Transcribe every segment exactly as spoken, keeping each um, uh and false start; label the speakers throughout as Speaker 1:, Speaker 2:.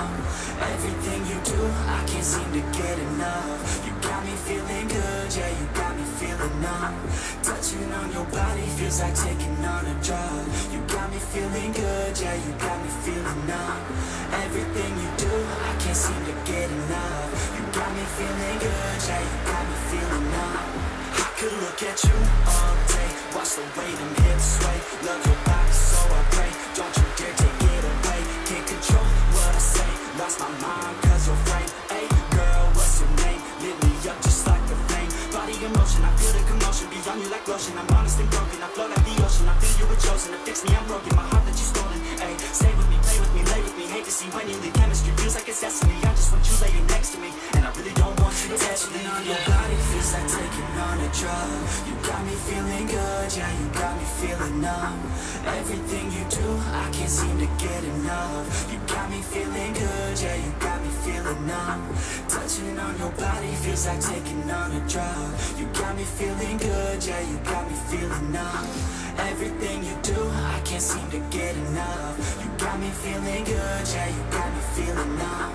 Speaker 1: Everything you do, I can't seem to get enough. You got me feeling good, yeah, you got me feeling numb. Touching on your body feels like taking on a drug. You got me feeling good, yeah, you got me feeling numb. Everything you do, I can't seem to get enough. You got me feeling good, yeah, you got me feeling numb. I could look at you all day, watch the way them hips sway. Love your body, so I pray, don't you dare take it away. Can't control what I say, lost my mind cause you're frame. Hey girl, what's your name? Lit me up just like a flame. Body in motion, I feel the commotion. Beyond you like lotion, I'm honest and broken. I flow like the ocean, I feel you were chosen. To fix me, I'm broken, my heart that you stolen. Hey, stay with me, play with me, lay with me. Hate to see when you leave, chemistry feels like it's destiny. I just want you laying next to me, and I really don't want you to touch me. On your body feels like taking on a drug. You got me feeling good, yeah, you got me feeling numb. Everything you do, I can't seem to get enough. You got me feeling good, yeah, you got me feeling numb. Touching on your body feels like taking on a drug. You got me feeling good, yeah, you got me feeling numb. Everything you do, I can't seem to get enough. You got me feeling good, yeah, you got me feeling numb.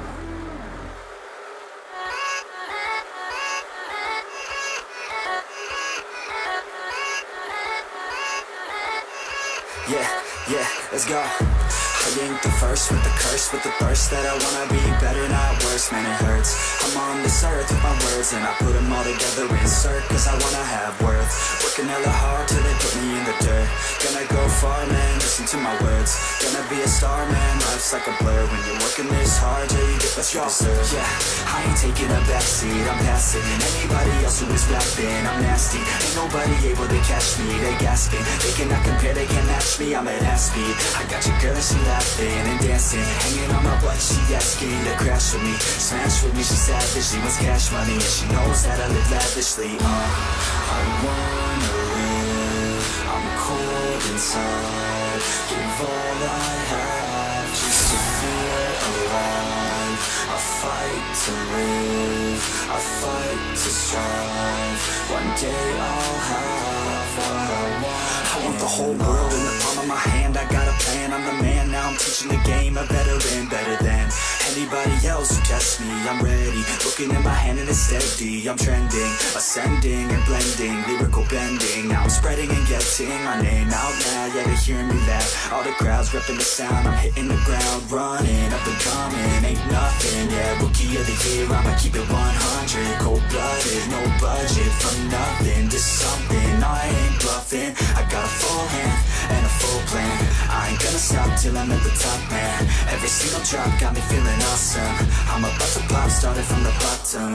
Speaker 2: Yeah, yeah, let's go. I ain't the first with the curse, with the thirst that I wanna be better, not worse, man it hurts. I'm on this earth with my words and I put them all together, insert, cause I wanna have worth. Working hella hard till they put me in the dirt. Gonna go far, man, listen to my words. Gonna be a star, man, life's like a blur. When you're working this hard, yeah, you get what you deserve. Yeah, I ain't taking a backseat, I'm passing anybody else who is rapping, I'm nasty. Ain't nobody able to catch me, they gasping. They cannot compare, they can't match me, I'm at half speed. I got your girl and she laughing and dancing, hanging on my butt, she asking to crash with me. Smash with me, she savage, she wants cash money, and she knows that I live lavishly. Uh, I wanna live, I'm cold inside. Give all I have just to feel alive. I fight to live, I fight to strive. One day I'll have what I want. I want the whole world in the palm of my hand. I got a plan, I'm the man. Now I'm teaching the game, a veteran, better than anybody else who tests me. I'm ready, looking in my hand and it's steady. I'm trending, ascending and blending, lyrical bending. Now I'm spreading and getting my name out now. Yeah, they're hearing me laugh. All the crowds repping the sound. I'm hitting the ground, running up and coming. Ain't nothing, yeah, rookie of the year. I'ma keep it one hundred, cold-blooded, no budget. From nothing to something, I ain't bluffing. I got a full hand and a full plan. I ain't gonna stop till I'm at the top, man. Every single drop got me feeling awesome. I'm about to pop, started from the bottom.